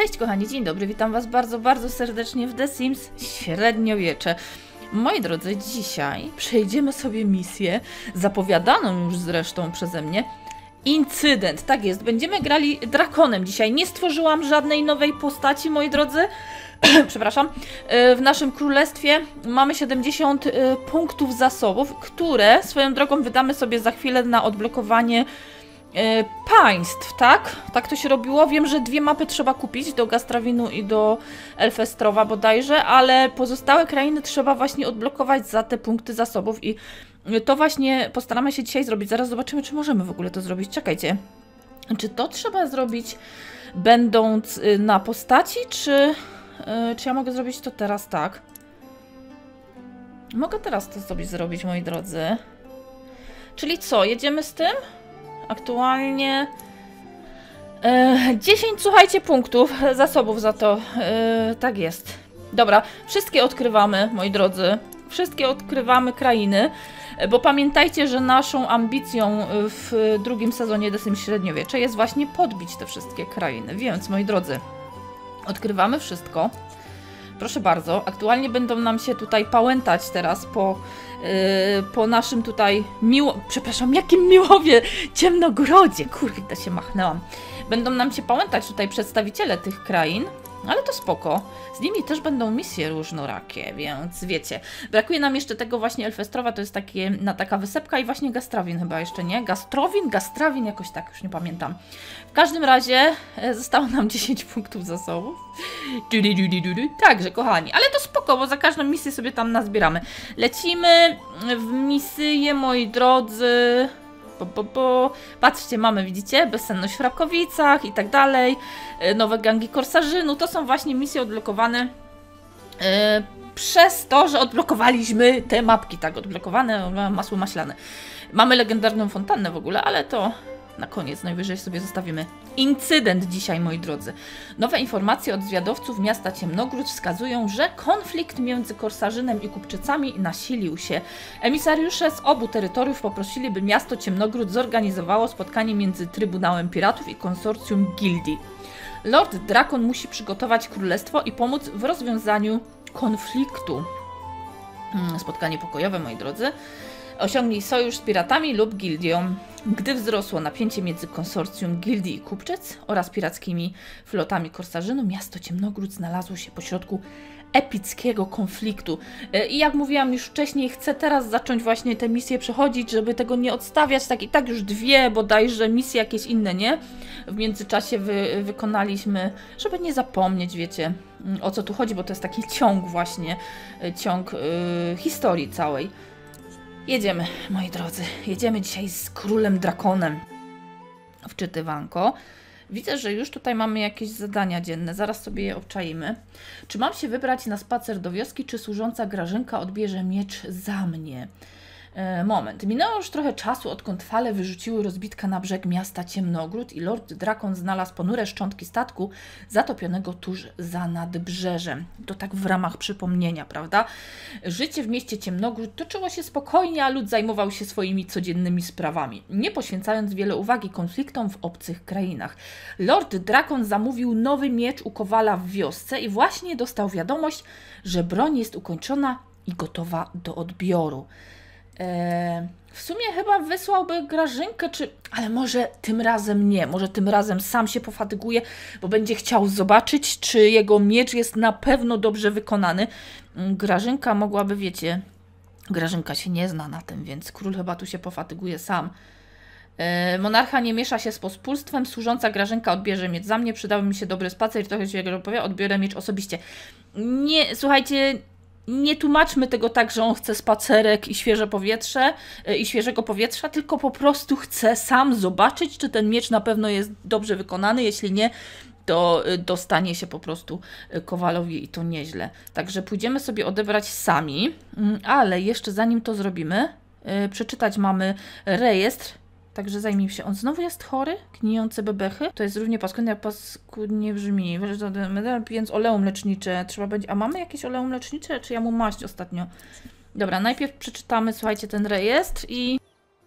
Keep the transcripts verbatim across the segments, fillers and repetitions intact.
Cześć kochani, dzień dobry, witam was bardzo, bardzo serdecznie w The Sims Średniowiecze. Moi drodzy, dzisiaj przejdziemy sobie misję, zapowiadaną już zresztą przeze mnie, Incydent. Tak jest, będziemy grali drakonem dzisiaj. Nie stworzyłam żadnej nowej postaci, moi drodzy. Przepraszam. W naszym królestwie mamy siedemdziesiąt punktów zasobów, które swoją drogą wydamy sobie za chwilę na odblokowanie państw, tak? Tak to się robiło. Wiem, że dwie mapy trzeba kupić, do Gastrawinu i do Elfestrowa bodajże, ale pozostałe krainy trzeba właśnie odblokować za te punkty zasobów i to właśnie postaramy się dzisiaj zrobić. Zaraz zobaczymy, czy możemy w ogóle to zrobić. Czekajcie. Czy to trzeba zrobić będąc na postaci, czy, czy ja mogę zrobić to teraz tak? Mogę teraz to sobie zrobić, moi drodzy. Czyli co? Jedziemy z tym? Aktualnie e, dziesięć, słuchajcie, punktów zasobów za to. E, tak jest. Dobra, wszystkie odkrywamy, moi drodzy. Wszystkie odkrywamy krainy, bo pamiętajcie, że naszą ambicją w drugim sezonie The Sims Średniowiecze jest właśnie podbić te wszystkie krainy. Więc, moi drodzy, odkrywamy wszystko. Proszę bardzo, aktualnie będą nam się tutaj pałętać teraz po, yy, po naszym tutaj miło... Przepraszam, jakim Miłowie? Ciemnogrodzie! Kurde, się machnęłam. Będą nam się pałętać tutaj przedstawiciele tych krain, ale to spoko. Z nimi też będą misje różnorakie, więc wiecie. Brakuje nam jeszcze tego właśnie Elfestrowa, to jest takie, na taka wysepka i właśnie Gastrawin chyba jeszcze, nie? Gastrowin, Gastrawin, jakoś tak, już nie pamiętam. W każdym razie e, zostało nam dziesięć punktów zasobów. Także, kochani, ale to spoko, bo za każdą misję sobie tam nazbieramy. Lecimy w misję, moi drodzy... Bo, bo, bo. Patrzcie, mamy, widzicie, bezsenność w Rakowicach i tak dalej, nowe gangi Korsarzynu, to są właśnie misje odblokowane yy, przez to, że odblokowaliśmy te mapki, tak, odblokowane, masło maślane. Mamy legendarną fontannę w ogóle, ale to na koniec, najwyżej sobie zostawimy. Incydent dzisiaj, moi drodzy. Nowe informacje od zwiadowców miasta Ciemnogród wskazują, że konflikt między Korsarzynem i Kupczycami nasilił się. Emisariusze z obu terytoriów poprosili, by miasto Ciemnogród zorganizowało spotkanie między Trybunałem Piratów i konsorcjum gildii. Lord Drakon musi przygotować królestwo i pomóc w rozwiązaniu konfliktu. Spotkanie pokojowe, moi drodzy. Osiągnij sojusz z piratami lub gildią. Gdy wzrosło napięcie między konsorcjum gildii i Kupczyc oraz pirackimi flotami Korsarzynu, miasto Ciemnogród znalazło się pośrodku epickiego konfliktu. I jak mówiłam już wcześniej, chcę teraz zacząć właśnie te misje przechodzić, żeby tego nie odstawiać. Tak i tak już dwie bodajże misje jakieś inne, nie? W międzyczasie wy, wykonaliśmy, żeby nie zapomnieć, wiecie, o co tu chodzi, bo to jest taki ciąg właśnie, ciąg yy, historii całej. Jedziemy, moi drodzy, jedziemy dzisiaj z Królem Drakonem. Wczytywanko. Widzę, że już tutaj mamy jakieś zadania dzienne, zaraz sobie je obczaimy. Czy mam się wybrać na spacer do wioski, czy służąca Grażynka odbierze miecz za mnie? E, moment. Minęło już trochę czasu, odkąd fale wyrzuciły rozbitka na brzeg miasta Ciemnogród i Lord Drakon znalazł ponure szczątki statku zatopionego tuż za nadbrzeżem. To tak w ramach przypomnienia, prawda? Życie w mieście Ciemnogród toczyło się spokojnie, a lud zajmował się swoimi codziennymi sprawami, nie poświęcając wiele uwagi konfliktom w obcych krainach. Lord Drakon zamówił nowy miecz u kowala w wiosce i właśnie dostał wiadomość, że broń jest ukończona i gotowa do odbioru. Eee, w sumie chyba wysłałby Grażynkę, czy... ale może tym razem nie, może tym razem sam się pofatyguje, bo będzie chciał zobaczyć, czy jego miecz jest na pewno dobrze wykonany. Grażynka mogłaby, wiecie, Grażynka się nie zna na tym, więc król chyba tu się pofatyguje sam. Eee, monarcha nie miesza się z pospólstwem, służąca Grażynka odbierze miecz za mnie, przydałby mi się dobry spacer i trochę się jego powie, odbiorę miecz osobiście. Nie, słuchajcie... Nie tłumaczmy tego tak, że on chce spacerek i świeże powietrze, i świeżego powietrza, tylko po prostu chce sam zobaczyć, czy ten miecz na pewno jest dobrze wykonany. Jeśli nie, to dostanie się po prostu kowalowi i to nieźle. Także pójdziemy sobie odebrać sami, ale jeszcze zanim to zrobimy, przeczytać mamy rejestr. Także zajmij się. On znowu jest chory? Gnijące bebechy? To jest równie paskudne, jak paskudnie brzmi. Więc oleum lecznicze. Trzeba będzie... A mamy jakieś oleum lecznicze? Czy ja mu maść ostatnio? Dobra, najpierw przeczytamy, słuchajcie, ten rejestr i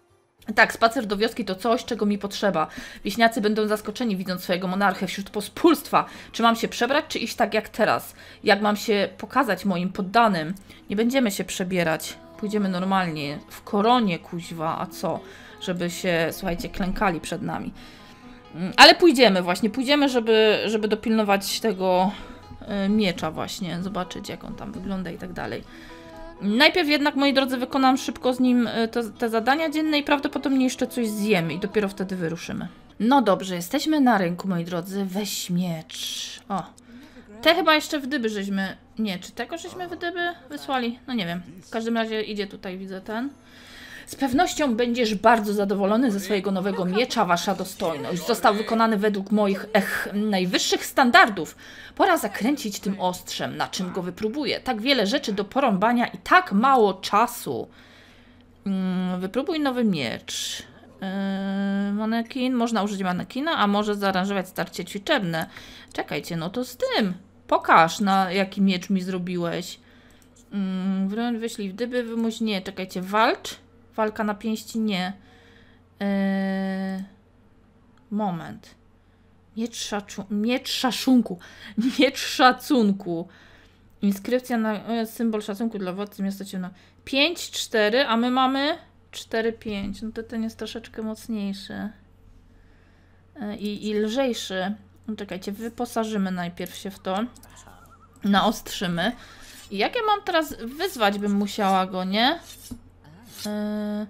Tak, spacer do wioski to coś, czego mi potrzeba. Wieśniacy będą zaskoczeni, widząc swojego monarchę wśród pospólstwa. Czy mam się przebrać, czy iść tak jak teraz? Jak mam się pokazać moim poddanym? Nie będziemy się przebierać. Pójdziemy normalnie, w koronie, kuźwa, a co? Żeby się, słuchajcie, klękali przed nami. Ale pójdziemy właśnie, pójdziemy, żeby, żeby dopilnować tego y, miecza właśnie. Zobaczyć, jak on tam wygląda i tak dalej. Najpierw jednak, moi drodzy, wykonam szybko z nim te, te zadania dzienne i prawdopodobnie jeszcze coś zjemy i dopiero wtedy wyruszymy. No dobrze, jesteśmy na rynku, moi drodzy. Weź miecz. O, te chyba jeszcze w dyby żeśmy... Nie, czy tego żeśmy w dyby wysłali? No nie wiem. W każdym razie idzie tutaj, widzę ten. Z pewnością będziesz bardzo zadowolony ze swojego nowego miecza, wasza dostojność. Został wykonany według moich, ech, najwyższych standardów. Pora zakręcić tym ostrzem, na czym go wypróbuję. Tak wiele rzeczy do porąbania i tak mało czasu. Hmm, wypróbuj nowy miecz. Yy, manekin, można użyć manekina, a może zaaranżować starcie ćwiczebne. Czekajcie, no to z tym. Pokaż, na jaki miecz mi zrobiłeś. Yy, wyślij w dyby, wymuś nie. Czekajcie, walcz. Walka na pięści nie. Eee, moment. Miecz, szaczu, miecz szaszunku. Miecz szacunku. Inskrypcja na e, symbol szacunku dla władcy miasta ciemno. pięć, cztery, a my mamy cztery, pięć. No to ten jest troszeczkę mocniejszy. E, i, I lżejszy. No, czekajcie, wyposażymy najpierw się w to. Naostrzymy. I jak ja mam teraz wyzwać, bym musiała go, nie? Yy...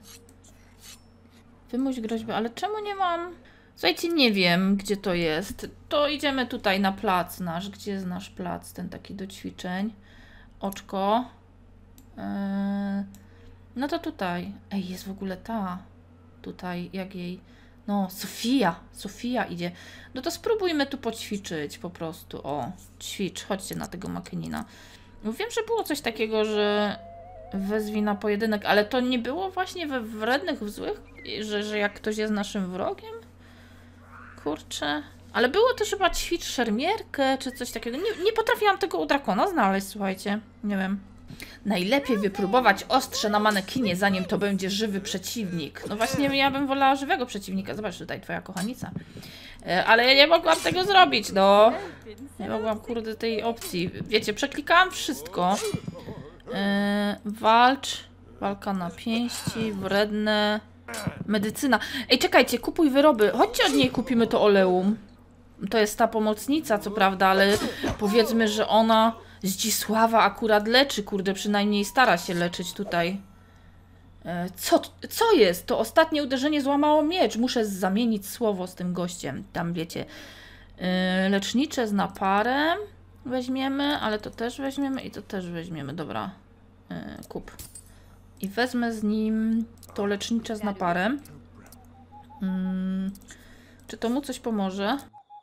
Wymuś groźbę, ale czemu nie mam... Słuchajcie, nie wiem, gdzie to jest. To idziemy tutaj na plac nasz. Gdzie jest nasz plac, ten taki do ćwiczeń? Oczko. Yy... No to tutaj. Ej, jest w ogóle ta. Tutaj, jak jej... No, Sofia. Sofia idzie. No to spróbujmy tu poćwiczyć po prostu. O, ćwicz. Chodźcie na tego Makynina. No wiem, że było coś takiego, że... Wezwij na pojedynek, ale to nie było właśnie we wrednych, w złych, że, że jak ktoś jest naszym wrogiem? Kurczę. Ale było też chyba ćwicz szermierkę, czy coś takiego. Nie, nie potrafiłam tego u drakona znaleźć, słuchajcie. Nie wiem. Najlepiej wypróbować ostrze na manekinie, zanim to będzie żywy przeciwnik. No właśnie, ja bym wolała żywego przeciwnika. Zobacz, tutaj twoja kochanica. E, ale ja nie mogłam tego zrobić, no. Nie mogłam, kurde, tej opcji. Wiecie, przeklikałam wszystko. Yy, walcz, walka na pięści, wredne, medycyna. Ej, czekajcie, kupuj wyroby. Chodźcie od niej kupimy to oleum. To jest ta pomocnica, co prawda, ale powiedzmy, że ona Zdzisława akurat leczy, kurde, przynajmniej stara się leczyć tutaj. Yy, co, co jest? To ostatnie uderzenie złamało miecz. Muszę zamienić słowo z tym gościem. Tam wiecie. Yy, lecznicze z naparem. Weźmiemy, ale to też weźmiemy i to też weźmiemy. Dobra, yy, kup. I wezmę z nim to lecznicze z naparem. Yy, czy to mu coś pomoże?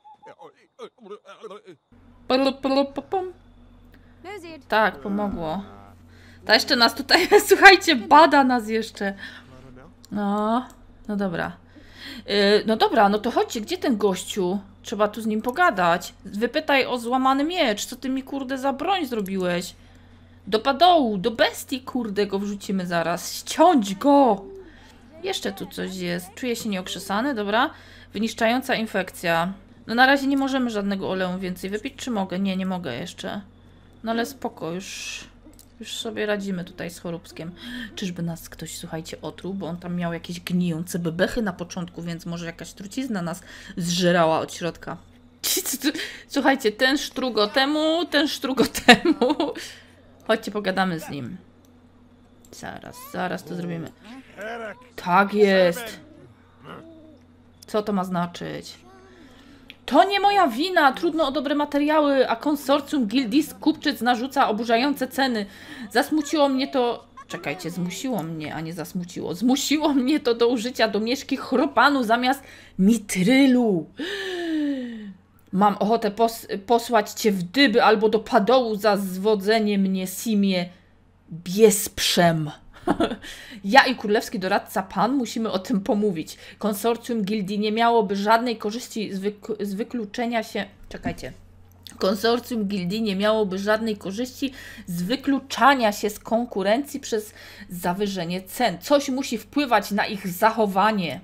Tak, pomogło. Ta jeszcze nas tutaj, słuchajcie, bada nas jeszcze. No, no dobra. Yy, no dobra, no to chodźcie, gdzie ten gościu? Trzeba tu z nim pogadać. Wypytaj o złamany miecz. Co ty mi, kurde, za broń zrobiłeś? Do padołu, do bestii, kurde, go wrzucimy zaraz. Ściąć go! Jeszcze tu coś jest. Czuję się nieokrzesany, dobra. Wyniszczająca infekcja. No na razie nie możemy żadnego oleum więcej wypić, czy mogę? Nie, nie mogę jeszcze. No ale spoko, już... Już sobie radzimy tutaj z choróbskiem. Czyżby nas ktoś, słuchajcie, otruł, bo on tam miał jakieś gnijące bebechy na początku, więc może jakaś trucizna nas zżerała od środka. Słuchajcie, ten sztrugo temu, ten sztrugo temu. Chodźcie, pogadamy z nim. Zaraz, zaraz to zrobimy. Tak jest. Co to ma znaczyć? To nie moja wina, trudno o dobre materiały, a konsorcjum gildii Skupczyc narzuca oburzające ceny. Zasmuciło mnie to... Czekajcie, zmusiło mnie, a nie zasmuciło. Zmusiło mnie to do użycia domieszki chropanu zamiast mitrylu. Mam ochotę pos posłać cię w dyby albo do padołu za zwodzenie mnie simie biesprzem. Ja i królewski doradca pan musimy o tym pomówić. Konsorcjum gildii nie miałoby żadnej korzyści z, wyk z wykluczenia się... Czekajcie. Konsorcjum gildii nie miałoby żadnej korzyści z wykluczania się z konkurencji przez zawyżenie cen. Coś musi wpływać na ich zachowanie.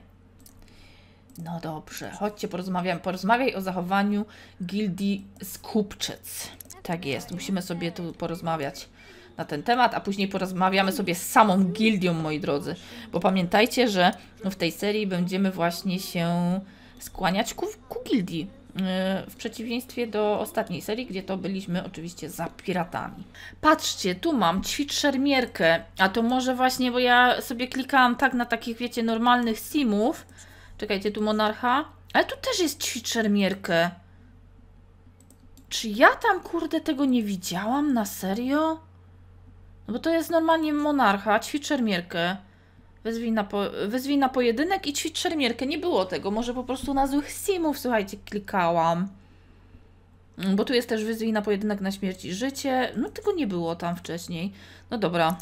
No dobrze, chodźcie, porozmawiamy. Porozmawiaj o zachowaniu gildii Skupczyc. Tak jest, musimy sobie tu porozmawiać na ten temat, a później porozmawiamy sobie z samą gildią, moi drodzy. Bo pamiętajcie, że w tej serii będziemy właśnie się skłaniać ku, ku gildii. W przeciwieństwie do ostatniej serii, gdzie to byliśmy oczywiście za piratami. Patrzcie, tu mam ćwicz szermierkę, a to może właśnie, bo ja sobie klikałam tak na takich, wiecie, normalnych simów. Czekajcie, tu monarcha. Ale tu też jest ćwicz szermierkę. Czy ja tam, kurde, tego nie widziałam? Na serio? No bo to jest normalnie monarcha, ćwicz szermierkę. Wyzwij na, po, wyzwij na pojedynek i ćwicz szermierkę. Nie było tego. Może po prostu na złych simów, słuchajcie, klikałam. Bo tu jest też wyzwij na pojedynek na śmierć i życie. No tego nie było tam wcześniej. No dobra.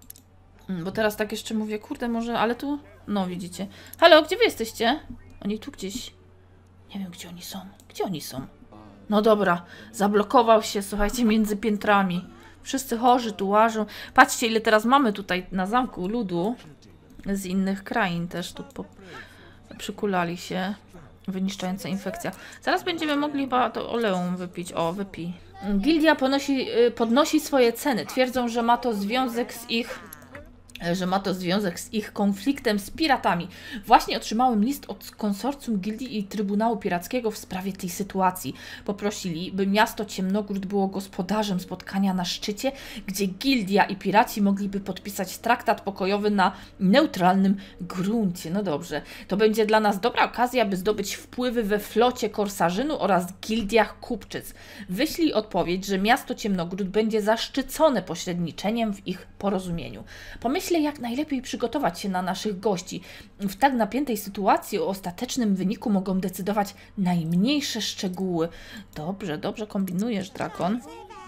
Bo teraz tak jeszcze mówię, kurde, może, ale tu... No, widzicie. Halo, gdzie wy jesteście? Oni tu gdzieś... Nie wiem, gdzie oni są. Gdzie oni są? No dobra. Zablokował się, słuchajcie, między piętrami. Wszyscy chorzy tu łażą. Patrzcie, ile teraz mamy tutaj na zamku ludu. Z innych krain też tu po... przykulali się. Wyniszczająca infekcja. Zaraz będziemy mogli chyba to oleum wypić. O, wypij. Gildia ponosi, podnosi swoje ceny. Twierdzą, że ma to związek z ich... że ma to związek z ich konfliktem z piratami. Właśnie otrzymałem list od konsorcjum gildii i Trybunału Pirackiego w sprawie tej sytuacji. Poprosili, by miasto Ciemnogród było gospodarzem spotkania na szczycie, gdzie gildia i piraci mogliby podpisać traktat pokojowy na neutralnym gruncie. No dobrze, to będzie dla nas dobra okazja, by zdobyć wpływy we flocie Korsarzynu oraz gildiach kupczyc. Wyślij odpowiedź, że miasto Ciemnogród będzie zaszczycone pośredniczeniem w ich porozumieniu. Pomyśl, Myślę, jak najlepiej przygotować się na naszych gości. W tak napiętej sytuacji o ostatecznym wyniku mogą decydować najmniejsze szczegóły. Dobrze, dobrze kombinujesz, Drakon.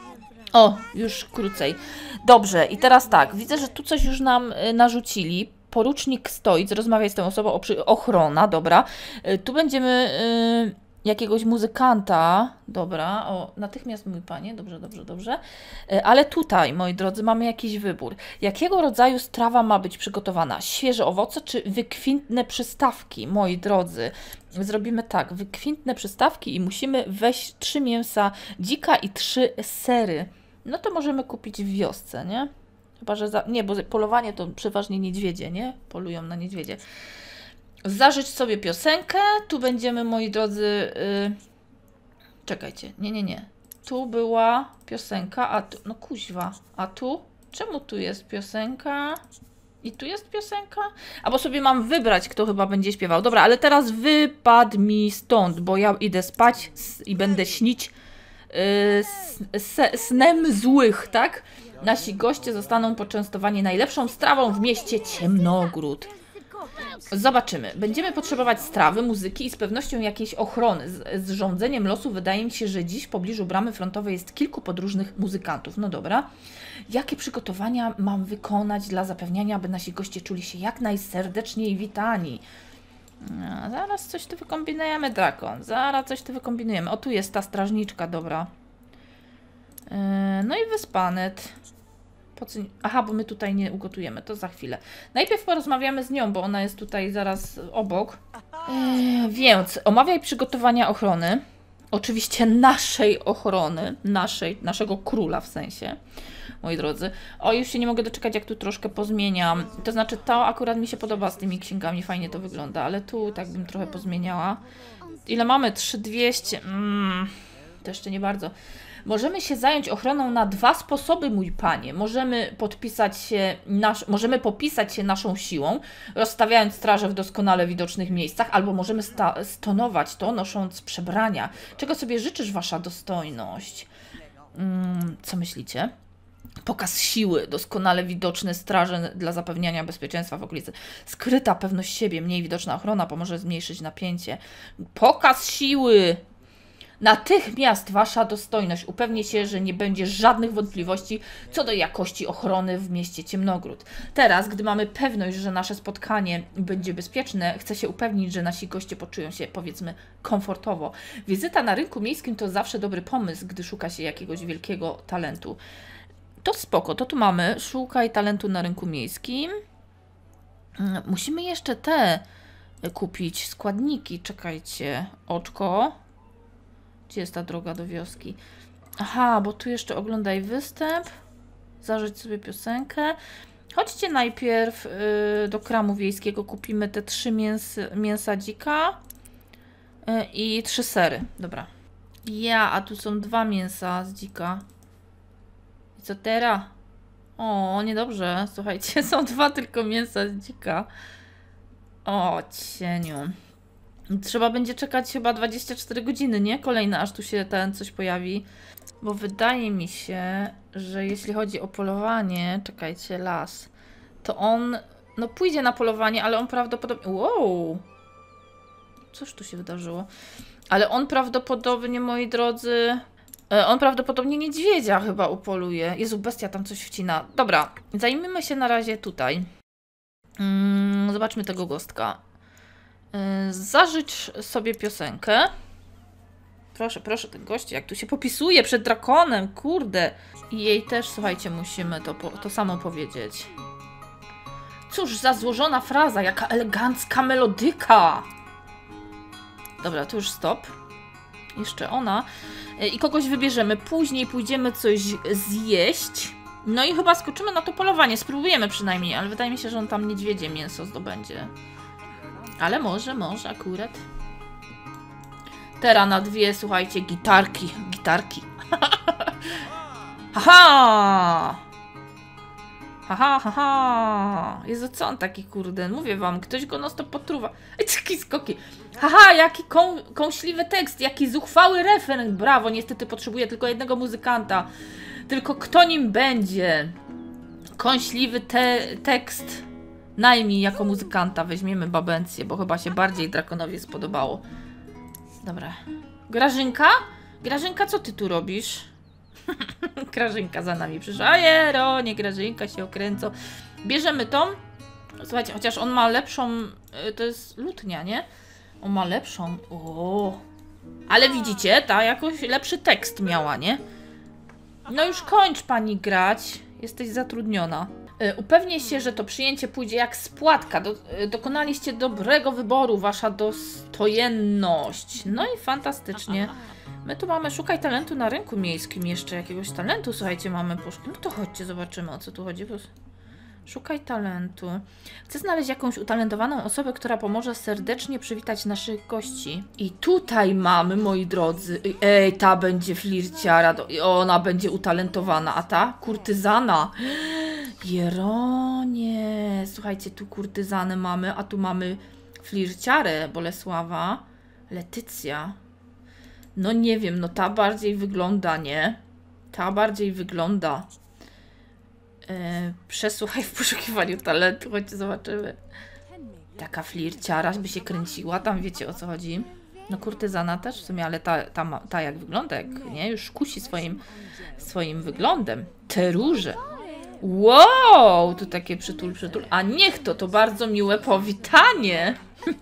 O, już krócej. Dobrze, i teraz tak, widzę, że tu coś już nam y, narzucili. Porucznik Stoic, rozmawiaj z tą osobą, o, przy, ochrona, dobra. Y, tu będziemy... Y, jakiegoś muzykanta, dobra, o, natychmiast mój panie, dobrze, dobrze, dobrze, ale tutaj, moi drodzy, mamy jakiś wybór. Jakiego rodzaju strawa ma być przygotowana? Świeże owoce czy wykwintne przystawki, moi drodzy? Zrobimy tak, wykwintne przystawki i musimy weźć trzy mięsa dzika i trzy sery. No to możemy kupić w wiosce, nie? Chyba, że za... nie, bo polowanie to przeważnie niedźwiedzie, nie? Polują na niedźwiedzie. Zażyć sobie piosenkę. Tu będziemy, moi drodzy... Yy... Czekajcie. Nie, nie, nie. Tu była piosenka, a tu... No kuźwa. A tu? Czemu tu jest piosenka? I tu jest piosenka? Albo sobie mam wybrać, kto chyba będzie śpiewał. Dobra, ale teraz wypadł mi stąd, bo ja idę spać i będę śnić yy, snem złych, tak? Nasi goście zostaną poczęstowani najlepszą strawą w mieście Ciemnogród. Zobaczymy. Będziemy potrzebować strawy, muzyki i z pewnością jakiejś ochrony. Z, z rządzeniem losu wydaje mi się, że dziś w pobliżu bramy frontowej jest kilku podróżnych muzykantów. No dobra. Jakie przygotowania mam wykonać dla zapewniania, aby nasi goście czuli się jak najserdeczniej witani? No, zaraz coś tu wykombinujemy, Drakon. Zaraz coś tu wykombinujemy. O, tu jest ta strażniczka, dobra. Yy, no i Wyspanet. Po co... Aha, bo my tutaj nie ugotujemy, to za chwilę. Najpierw porozmawiamy z nią, bo ona jest tutaj zaraz obok. Eee, więc omawiaj przygotowania ochrony. Oczywiście naszej ochrony, naszej, naszego króla w sensie, moi drodzy. O, już się nie mogę doczekać, jak tu troszkę pozmieniam. To znaczy, to akurat mi się podoba z tymi księgami, fajnie to wygląda, ale tu tak bym trochę pozmieniała. Ile mamy? trzy tysiące dwieście. Mm, to jeszcze nie bardzo. Możemy się zająć ochroną na dwa sposoby, mój panie. Możemy podpisać się, nasz, możemy popisać się naszą siłą, rozstawiając straże w doskonale widocznych miejscach, albo możemy sta stonować to, nosząc przebrania. Czego sobie życzysz, wasza dostojność? Hmm, co myślicie? Pokaz siły, doskonale widoczne straże dla zapewniania bezpieczeństwa w okolicy. Skryta pewność siebie, mniej widoczna ochrona pomoże zmniejszyć napięcie. Pokaz siły! Natychmiast wasza dostojność upewni się, że nie będzie żadnych wątpliwości co do jakości ochrony w mieście Ciemnogród. Teraz, gdy mamy pewność, że nasze spotkanie będzie bezpieczne, chcę się upewnić, że nasi goście poczują się, powiedzmy, komfortowo. Wizyta na rynku miejskim to zawsze dobry pomysł, gdy szuka się jakiegoś wielkiego talentu. To spoko, to tu mamy. Szukaj talentu na rynku miejskim. Musimy jeszcze te kupić składniki. Czekajcie. Oczko. Gdzie jest ta droga do wioski? Aha, bo tu jeszcze oglądaj występ. Zażyć sobie piosenkę. Chodźcie najpierw yy, do kramu wiejskiego. Kupimy te trzy mięs mięsa dzika yy, i trzy sery. Dobra. Ja, a tu są dwa mięsa z dzika. I co teraz? O, niedobrze. Słuchajcie, są dwa tylko mięsa z dzika. O, cieniu. Trzeba będzie czekać chyba dwadzieścia cztery godziny, nie? Kolejne, aż tu się ten coś pojawi. Bo wydaje mi się, że jeśli chodzi o polowanie, czekajcie, las, to on, no pójdzie na polowanie, ale on prawdopodobnie... Wow! Cóż tu się wydarzyło? Ale on prawdopodobnie, moi drodzy... On prawdopodobnie niedźwiedzia chyba upoluje. Jezu, bestia tam coś wcina. Dobra, zajmijmy się na razie tutaj. Hmm, zobaczmy tego gostka. Zażycz sobie piosenkę. Proszę, proszę, ten gość, jak tu się popisuje przed drakonem, kurde. I jej też, słuchajcie, musimy to, to samo powiedzieć. Cóż za złożona fraza, jaka elegancka melodyka. Dobra, to już stop. Jeszcze ona. I kogoś wybierzemy. Później pójdziemy coś zjeść. No i chyba skoczymy na to polowanie. Spróbujemy przynajmniej, ale wydaje mi się, że on tam niedźwiedzie mięso zdobędzie. Ale może, może akurat. Teraz na dwie, słuchajcie, gitarki. Gitarki. Haha! Haha, haha. Jezu, co on taki, kurde? Mówię wam, ktoś go non stop potruwa. Ej, taki skoki. Haha, jaki kąs kąśliwy tekst, jaki zuchwały refren. Brawo, niestety potrzebuję tylko jednego muzykanta. Tylko kto nim będzie? Kąśliwy te tekst. Najmij jako muzykanta. Weźmiemy Babencję, bo chyba się bardziej Drakonowi spodobało. Dobra. Grażynka? Grażynka, co ty tu robisz? Grażynka za nami przyszła. Ajero, nie Grażynka się okręcą. Bierzemy tą. Słuchajcie, chociaż on ma lepszą... To jest lutnia, nie? On ma lepszą... O, ale widzicie, ta jakoś lepszy tekst miała, nie? No już kończ pani grać. Jesteś zatrudniona. Upewnię się, że to przyjęcie pójdzie jak spłatka. Do, dokonaliście dobrego wyboru, wasza dostojenność. No i fantastycznie. My tu mamy, szukaj talentu na rynku miejskim. Jeszcze jakiegoś talentu, słuchajcie, mamy poszukać. No to chodźcie, zobaczymy, o co tu chodzi. Szukaj talentu. Chcę znaleźć jakąś utalentowaną osobę, która pomoże serdecznie przywitać naszych gości. I tutaj mamy, moi drodzy. Ej, ta będzie flirciara. Ona będzie utalentowana. A ta? Kurtyzana. Jeronie. Słuchajcie, tu kurtyzanę mamy, a tu mamy flirciarę Bolesława. Letycja. No nie wiem, no ta bardziej wygląda, nie? Ta bardziej wygląda. Yy, przesłuchaj w poszukiwaniu talentu, chodźcie zobaczymy. Taka flirciara by się kręciła, tam wiecie o co chodzi. No kurtyzana też w sumie, ale ta, ta, ta jak wygląda, jak nie, już kusi swoim, swoim wyglądem. Te róże. Wow, tu takie przytul, przytul. A niech to, to bardzo miłe powitanie.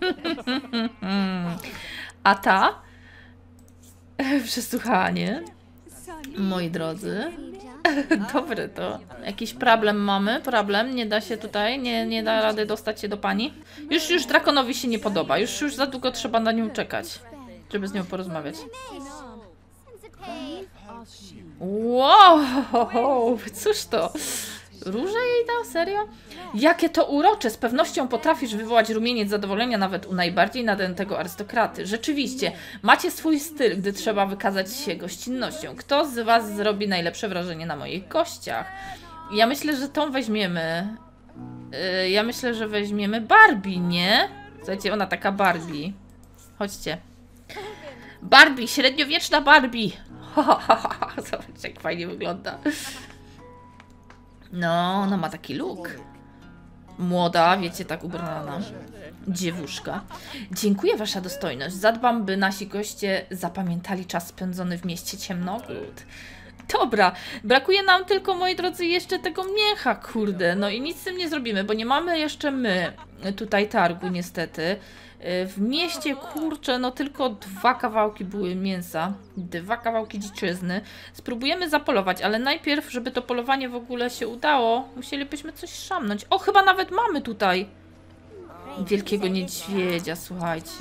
A ta? Przesłuchanie. Moi drodzy. Dobre to. Jakiś problem mamy? Problem? Nie da się tutaj? Nie, nie da rady dostać się do pani? Już, już Drakonowi się nie podoba. Już, już za długo trzeba na nią czekać, żeby z nią porozmawiać. Wow! Cóż to? Róże jej dał? Serio? Jakie to urocze! Z pewnością potrafisz wywołać rumieniec zadowolenia nawet u najbardziej nadętego arystokraty. Rzeczywiście, macie swój styl, gdy trzeba wykazać się gościnnością. Kto z was zrobi najlepsze wrażenie na moich gościach? Ja myślę, że tą weźmiemy. Yy, ja myślę, że weźmiemy Barbie, nie? Słuchajcie, ona taka Barbie. Chodźcie. Barbie, średniowieczna Barbie. Zobaczcie, jak fajnie wygląda. No, ona ma taki look. Młoda, wiecie, tak ubrana dziewuszka. Dziękuję, wasza dostojność. Zadbam, by nasi goście zapamiętali czas spędzony w mieście Ciemnogród. Dobra, brakuje nam tylko, moi drodzy, jeszcze tego miecha, kurde. No i nic z tym nie zrobimy, bo nie mamy jeszcze my tutaj targu, niestety. W mieście, kurczę, no tylko dwa kawałki były mięsa. Dwa kawałki dziczyzny. Spróbujemy zapolować, ale najpierw, żeby to polowanie w ogóle się udało, musielibyśmy coś szamnąć. O, chyba nawet mamy tutaj wielkiego niedźwiedzia, słuchajcie.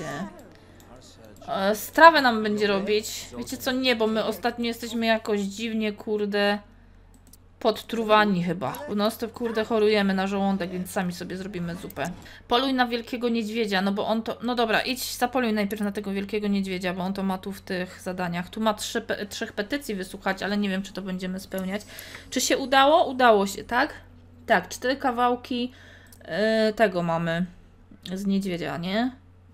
E, strawę nam będzie robić. Wiecie co, nie, bo my ostatnio jesteśmy jakoś dziwnie, kurde, podtruwani chyba. No stop, kurde, chorujemy na żołądek, więc sami sobie zrobimy zupę. Poluj na wielkiego niedźwiedzia, no bo on to... No dobra, idź, zapoluj najpierw na tego wielkiego niedźwiedzia, bo on to ma tu w tych zadaniach. Tu ma trzy pe trzech petycji wysłuchać, ale nie wiem, czy to będziemy spełniać. Czy się udało? Udało się, tak? Tak, cztery kawałki yy, tego mamy z niedźwiedzia, nie?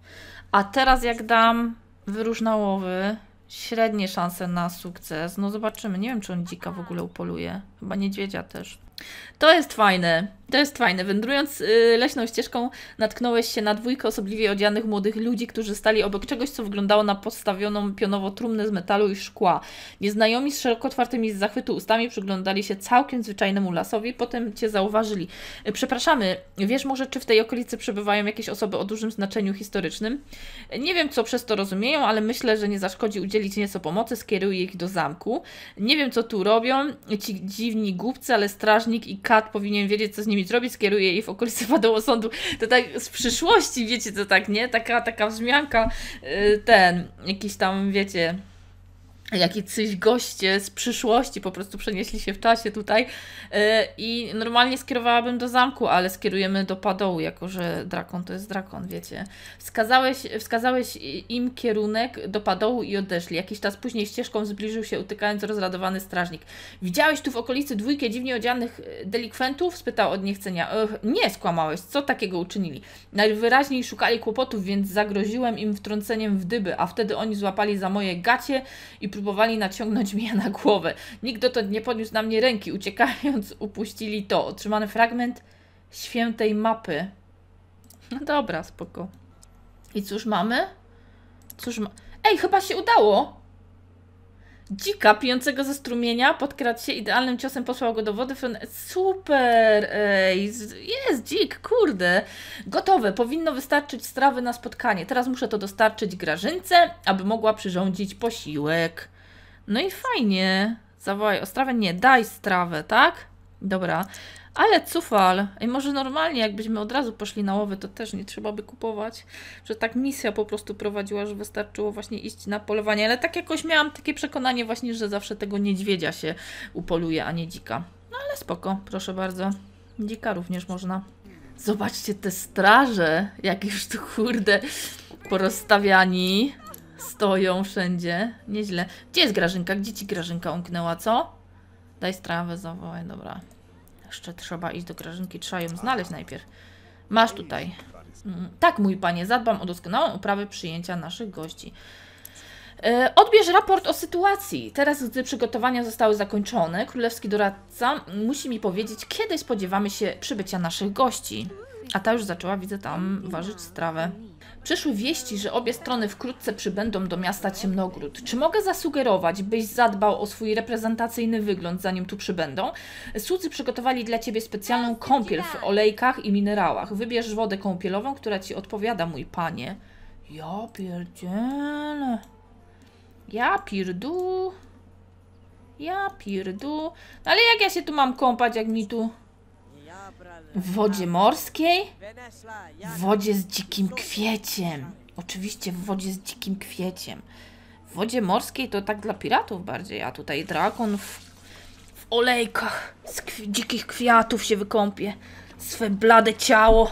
A teraz jak dam wyróżnałowy, średnie szanse na sukces. No zobaczymy. Nie wiem, czy on dzika w ogóle upoluje. Chyba niedźwiedzia też. To jest fajne. To jest fajne. Wędrując yy, leśną ścieżką natknąłeś się na dwójkę osobliwie odzianych młodych ludzi, którzy stali obok czegoś, co wyglądało na podstawioną pionowo trumnę z metalu i szkła. Nieznajomi z szeroko otwartymi z zachwytu ustami przyglądali się całkiem zwyczajnemu lasowi, potem cię zauważyli. Yy, przepraszamy, wiesz może, czy w tej okolicy przebywają jakieś osoby o dużym znaczeniu historycznym? Yy, nie wiem, co przez to rozumieją, ale myślę, że nie zaszkodzi udzielić nieco pomocy, skieruję ich do zamku. Nie wiem, co tu robią ci dziwni głupcy, ale strażnik i kat powinien wiedzieć, co z nimi zrobić, skieruje jej w okolicy padołosądu. To tak z przyszłości, wiecie, to tak, nie? Taka, taka wzmianka, yy, ten, jakiś tam, wiecie, jakiś goście z przyszłości po prostu przenieśli się w czasie tutaj yy, i normalnie skierowałabym do zamku, ale skierujemy do padołu, jako że drakon to jest drakon, wiecie. Wskazałeś, wskazałeś im kierunek do padołu i odeszli. Jakiś czas później ścieżką zbliżył się utykając rozradowany strażnik. Widziałeś tu w okolicy dwójkę dziwnie odzianych delikwentów? Spytał od niechcenia. Nie, skłamałeś. Co takiego uczynili? Najwyraźniej szukali kłopotów, więc zagroziłem im wtrąceniem w dyby, a wtedy oni złapali za moje gacie i próbowali naciągnąć mnie na głowę. Nikt dotąd nie podniósł na mnie ręki. Uciekając, upuścili to. Otrzymany fragment świętej mapy. No dobra, spoko. I cóż mamy? Cóż ma... Ej, chyba się udało! Dzika pijącego ze strumienia podkradł się, idealnym ciosem posłał go do wody. Super! Ej, jest dzik, kurde. Gotowe, powinno wystarczyć strawy na spotkanie. Teraz muszę to dostarczyć Grażynce, aby mogła przyrządzić posiłek. No i fajnie. Zawołaj o strawę? Nie, daj strawę, tak? Dobra. Ale cufal. Ej, może normalnie, jakbyśmy od razu poszli na łowy, to też nie trzeba by kupować. Że tak misja po prostu prowadziła, że wystarczyło właśnie iść na polowanie. Ale tak jakoś miałam takie przekonanie właśnie, że zawsze tego niedźwiedzia się upoluje, a nie dzika. No ale spoko, proszę bardzo. Dzika również można. Zobaczcie te straże, jak już tu kurde porozstawiani stoją wszędzie. Nieźle. Gdzie jest Grażynka? Gdzie ci Grażynka umknęła, co? Daj strawę, zawołaj, dobra. Jeszcze trzeba iść do Grażynki, trzeba ją znaleźć najpierw. Masz tutaj. Mm, tak, mój panie, zadbam o doskonałą uprawę przyjęcia naszych gości. Yy, odbierz raport o sytuacji. Teraz, gdy przygotowania zostały zakończone, królewski doradca musi mi powiedzieć, kiedy spodziewamy się przybycia naszych gości. A ta już zaczęła, widzę, tam ważyć strawę. Przyszły wieści, że obie strony wkrótce przybędą do miasta Ciemnogród. Czy mogę zasugerować, byś zadbał o swój reprezentacyjny wygląd, zanim tu przybędą? Słudzy przygotowali dla ciebie specjalną kąpiel w olejkach i minerałach. Wybierz wodę kąpielową, która ci odpowiada, mój panie. Ja pierdzielę. Ja pirdu. Ja pirdu. No ale jak ja się tu mam kąpać, jak mi tu... W wodzie morskiej? W wodzie z dzikim kwieciem. Oczywiście w wodzie z dzikim kwieciem. W wodzie morskiej to tak dla piratów bardziej, a tutaj drakon w, w olejkach z kwi dzikich kwiatów się wykąpie. Swe blade ciało.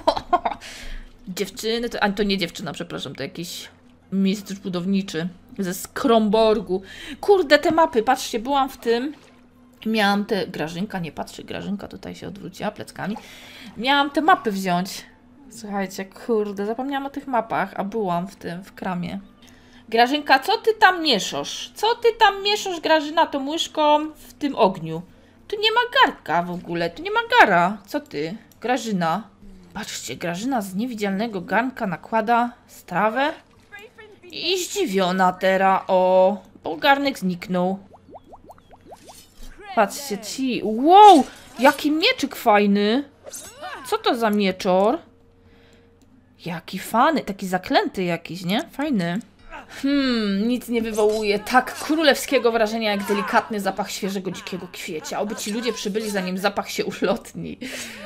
Dziewczyny, to, a to nie dziewczyna, przepraszam, to jakiś mistrz budowniczy ze Skromborgu. Kurde, te mapy, patrzcie, byłam w tym... Miałam te... Grażynka, nie patrzy, Grażynka tutaj się odwróciła pleckami. Miałam te mapy wziąć. Słuchajcie, kurde, zapomniałam o tych mapach, a byłam w tym, w kramie. Grażynka, co ty tam mieszasz? Co ty tam mieszasz, Grażyna, tą łyżką w tym ogniu? Tu nie ma garka w ogóle, tu nie ma gara. Co ty? Grażyna. Patrzcie, Grażyna z niewidzialnego garnka nakłada strawę. I zdziwiona teraz, o, bo garnek zniknął. Patrzcie, ci. Wow, jaki mieczyk fajny. Co to za mieczor? Jaki fany, taki zaklęty jakiś, nie? Fajny. Hmm, nic nie wywołuje tak królewskiego wrażenia jak delikatny zapach świeżego dzikiego kwiecia. Oby ci ludzie przybyli, zanim zapach się ulotni.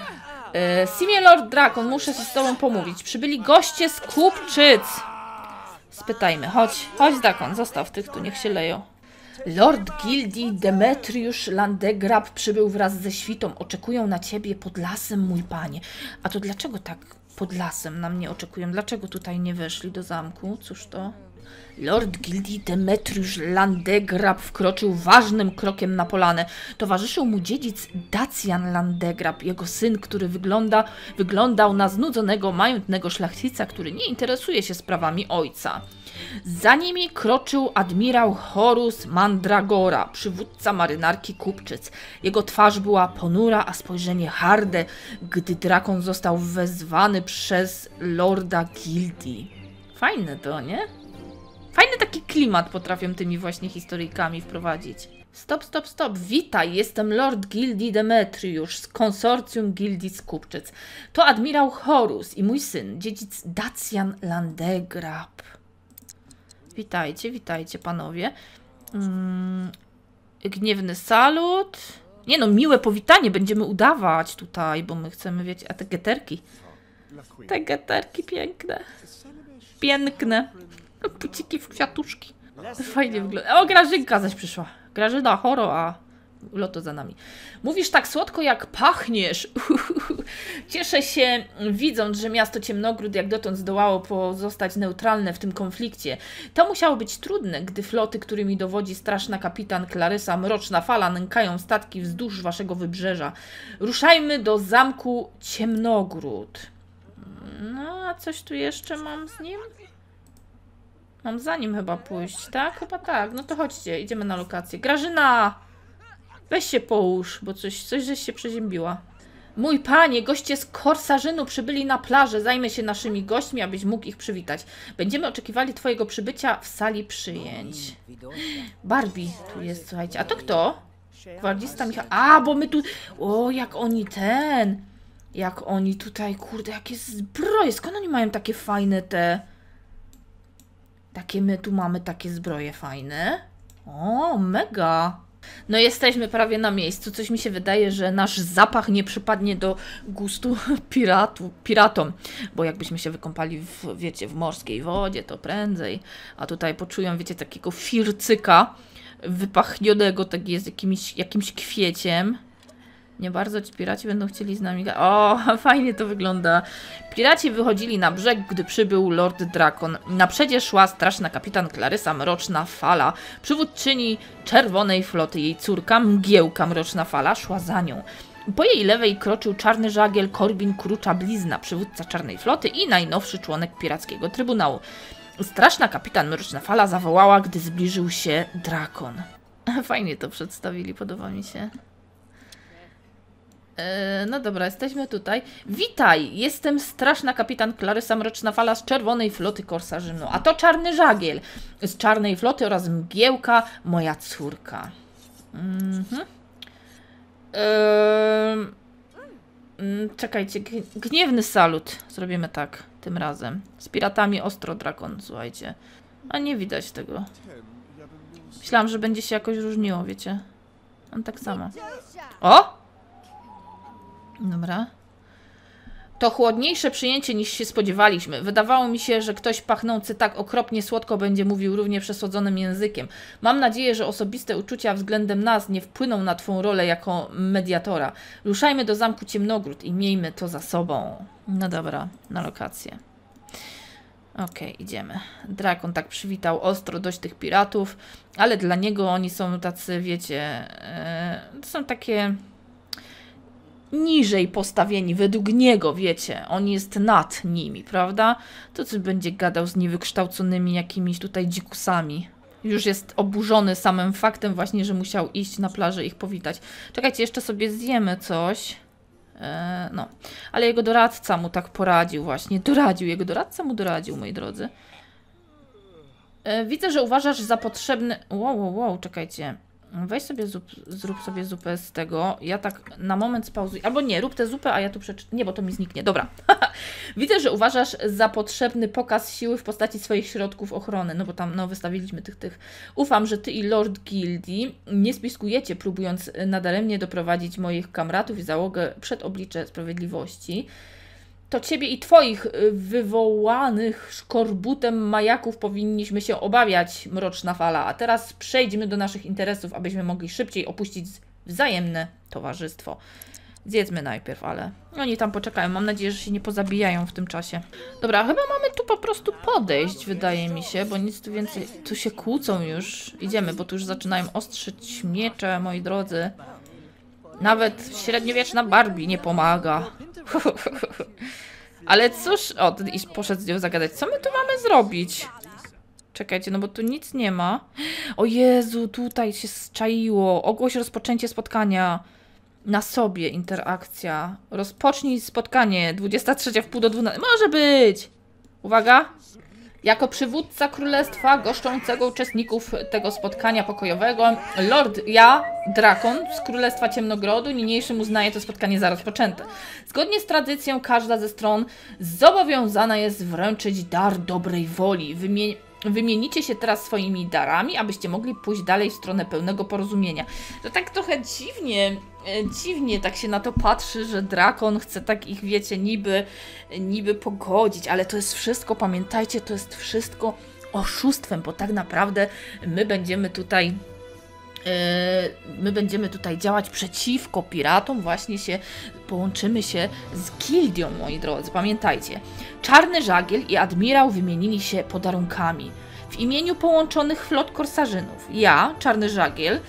E, Simie Lord Drakon, muszę się z tobą pomówić. Przybyli goście z Kupczyc. Spytajmy, chodź, chodź Drakon, zostaw tych tu, niech się leją. Lord Gildii Demetriusz Landegrab przybył wraz ze świtą. Oczekują na ciebie pod lasem, mój panie. A to dlaczego tak pod lasem na mnie oczekują? Dlaczego tutaj nie weszli do zamku? Cóż to? Lord Gildii Demetriusz Landegrab wkroczył ważnym krokiem na polanę. Towarzyszył mu dziedzic Dacian Landegrab, jego syn, który wygląda, wyglądał na znudzonego, majątnego szlachcica, który nie interesuje się sprawami ojca. Za nimi kroczył admirał Horus Mandragora, przywódca marynarki Kupczyc. Jego twarz była ponura, a spojrzenie harde, gdy Drakon został wezwany przez lorda Gildii. Fajne to, nie? Fajny taki klimat potrafią tymi właśnie historyjkami wprowadzić. Stop, stop, stop. Witaj, jestem Lord Gildii Demetriusz z konsorcjum Gildii z Kupczyc. To admirał Horus i mój syn, dziedzic Dacian Landegrab. Witajcie, witajcie panowie. Mm, gniewny salut. Nie no, miłe powitanie będziemy udawać tutaj, bo my chcemy, wiecie, a te geterki. Te geterki piękne. Piękne. Puciki w kwiatuszki. Fajnie wygląda. O, Grażynka zaś przyszła. Grażyna, choro, a Loto za nami. Mówisz tak słodko, jak pachniesz. Cieszę się, widząc, że miasto Ciemnogród jak dotąd zdołało pozostać neutralne w tym konflikcie. To musiało być trudne, gdy floty, którymi dowodzi straszna kapitan Klarysa Mroczna Fala, nękają statki wzdłuż waszego wybrzeża. Ruszajmy do zamku Ciemnogród. No, a coś tu jeszcze mam z nim? Mam za nim chyba pójść, tak? Chyba tak. No to chodźcie, idziemy na lokację. Grażyna! Weź się połóż, bo coś, coś żeś się przeziębiła. Mój panie, goście z Korsarzynu przybyli na plażę. Zajmę się naszymi gośćmi, abyś mógł ich przywitać. Będziemy oczekiwali twojego przybycia w sali przyjęć. Barbie tu jest, słuchajcie. A to kto? Gwardzista Michał. A, bo my tu... O, jak oni ten... Jak oni tutaj, kurde, jakie zbroje. Skąd oni mają takie fajne te... Takie my tu mamy takie zbroje fajne. O, mega. No jesteśmy prawie na miejscu. Coś mi się wydaje, że nasz zapach nie przypadnie do gustu piratu, piratom. Bo jakbyśmy się wykąpali w, wiecie, w morskiej wodzie, to prędzej. A tutaj poczują, wiecie, takiego fircyka wypachnionego, tak jest jakimś, jakimś kwieciem. Nie bardzo ci piraci będą chcieli z nami... O, fajnie to wygląda. Piraci wychodzili na brzeg, gdy przybył Lord Drakon. Na przedzie szła straszna kapitan Klarysa Mroczna Fala. Przywódczyni Czerwonej Floty, jej córka Mgiełka Mroczna Fala, szła za nią. Po jej lewej kroczył czarny żagiel Corbin Krucza Blizna, przywódca Czarnej Floty i najnowszy członek pirackiego trybunału. Straszna kapitan Mroczna Fala zawołała, gdy zbliżył się Drakon. Fajnie to przedstawili, podoba mi się. No dobra, jesteśmy tutaj. Witaj, jestem straszna kapitan Klarysa Mroczna Fala z Czerwonej Floty Korsarzynu. A to czarny żagiel z Czarnej Floty oraz Mgiełka, moja córka. Mhm. Eee... Czekajcie, gniewny salut. Zrobimy tak, tym razem. Z piratami ostro Drakon, słuchajcie. A nie widać tego. Myślałam, że będzie się jakoś różniło, wiecie. On tak samo. O! Dobra. To chłodniejsze przyjęcie niż się spodziewaliśmy. Wydawało mi się, że ktoś pachnący tak okropnie słodko będzie mówił równie przesłodzonym językiem. Mam nadzieję, że osobiste uczucia względem nas nie wpłyną na twą rolę jako mediatora. Ruszajmy do zamku Ciemnogród i miejmy to za sobą. No dobra, na lokację. Okej, okay, idziemy. Drakon tak przywitał ostro dość tych piratów, ale dla niego oni są tacy, wiecie, yy, to są takie... niżej postawieni, według niego, wiecie, on jest nad nimi, prawda? To co będzie gadał z niewykształconymi jakimiś tutaj dzikusami. Już jest oburzony samym faktem właśnie, że musiał iść na plażę ich powitać. Czekajcie, jeszcze sobie zjemy coś. E, no, ale jego doradca mu tak poradził właśnie. Doradził, jego doradca mu doradził, moi drodzy. E, widzę, że uważasz za potrzebny... Wow, wow, wow, czekajcie. Weź sobie, zup, zrób sobie zupę z tego. Ja tak na moment spauzuję. Albo nie, rób tę zupę, a ja tu przeczytam. Nie, bo to mi zniknie. Dobra. Widzę, że uważasz za potrzebny pokaz siły w postaci swoich środków ochrony. No bo tam, no, wystawiliśmy tych, tych. Ufam, że ty i Lord Gildi nie spiskujecie, próbując nadaremnie doprowadzić moich kamratów i załogę przed oblicze sprawiedliwości. To ciebie i twoich wywołanych szkorbutem majaków powinniśmy się obawiać, mroczna fala. A teraz przejdźmy do naszych interesów, abyśmy mogli szybciej opuścić wzajemne towarzystwo. Zjedzmy najpierw, ale oni tam poczekają. Mam nadzieję, że się nie pozabijają w tym czasie. Dobra, chyba mamy tu po prostu podejść, wydaje mi się, bo nic tu więcej... Tu się kłócą już. Idziemy, bo tu już zaczynają ostrzyć miecze, moi drodzy. Nawet średniowieczna Barbie nie pomaga. Ale cóż... O, ten iść poszedł z nią zagadać. Co my tu mamy zrobić? Czekajcie, no bo tu nic nie ma. O Jezu, tutaj się zczaiło. Ogłoś rozpoczęcie spotkania. Na sobie interakcja. Rozpocznij spotkanie. dwudziesta trzecia w pół do dwunastej. Może być! Uwaga! Jako przywódca królestwa goszczącego uczestników tego spotkania pokojowego, Lord ja, Drakon z Królestwa Ciemnogrodu, niniejszym uznaje to spotkanie za rozpoczęte. Zgodnie z tradycją każda ze stron zobowiązana jest wręczyć dar dobrej woli. Wymie Wymienicie się teraz swoimi darami, abyście mogli pójść dalej w stronę pełnego porozumienia. To tak trochę dziwnie, dziwnie tak się na to patrzy, że Drakon chce tak ich, wiecie, niby, niby pogodzić, ale to jest wszystko, pamiętajcie, to jest wszystko oszustwem, bo tak naprawdę my będziemy tutaj... my będziemy tutaj działać przeciwko piratom, właśnie się połączymy się z gildią, moi drodzy. Pamiętajcie, Czarny Żagiel i admirał wymienili się podarunkami. W imieniu połączonych flot korsarzynów, ja, Czarny Żagiel